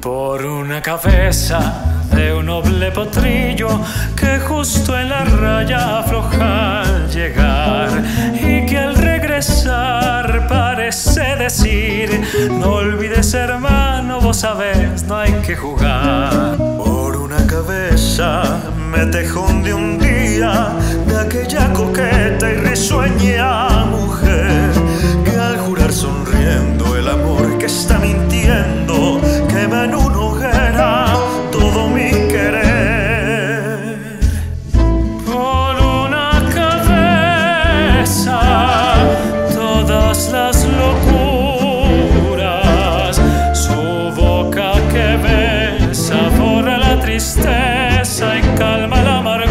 Por una cabeza de un noble potrillo que justo en la raya afloja al llegar y que al regresar parece decir: no olvides, hermano, vos sabés, no hay que jugar. Por una cabeza me tejón de un día de aquella coqueta y risueña mujer que al jurar sonriendo el amor que está mintiendo quema en una hoguera todo mi querer. Por una cabeza todas las locuras, su boca que besa borra la tristeza y calma la amargura.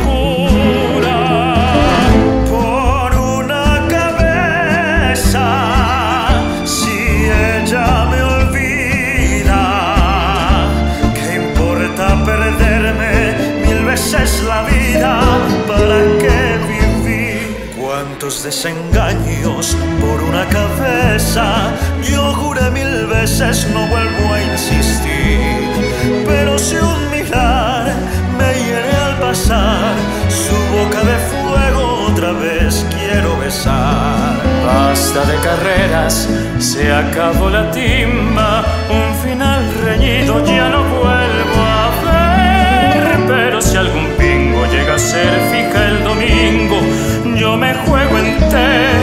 Por una cabeza, si ella me olvida, ¿qué importa perderme 1000 veces la vida? ¿Para qué vivir? Cuántos desengaños por una cabeza. Yo juré 1000 veces, no vuelvo a insistir, pero si un mirar me hiere al pasar, su boca de fuego otra vez quiero besar. Basta de carreras, se acabó la timba, un final reñido ya no vuelvo a ver. Pero si algún pingo llega a ser fija el domingo, yo me juego entero